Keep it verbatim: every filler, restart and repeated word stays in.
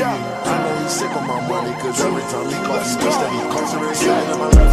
I know he's sick of my money, cause every time he calls, he wish that he incarcerated. In my life,